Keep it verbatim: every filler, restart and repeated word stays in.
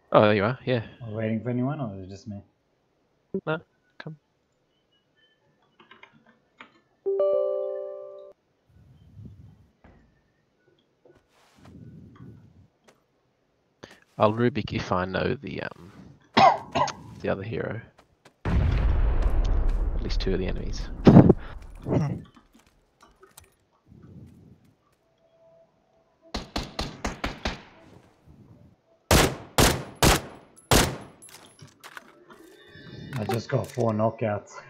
Oh, there you are. Yeah. Are we waiting for anyone, or is it just me? No, come. I'll Rubik if I know the um the other hero. At least two of the enemies. I just got four knockouts.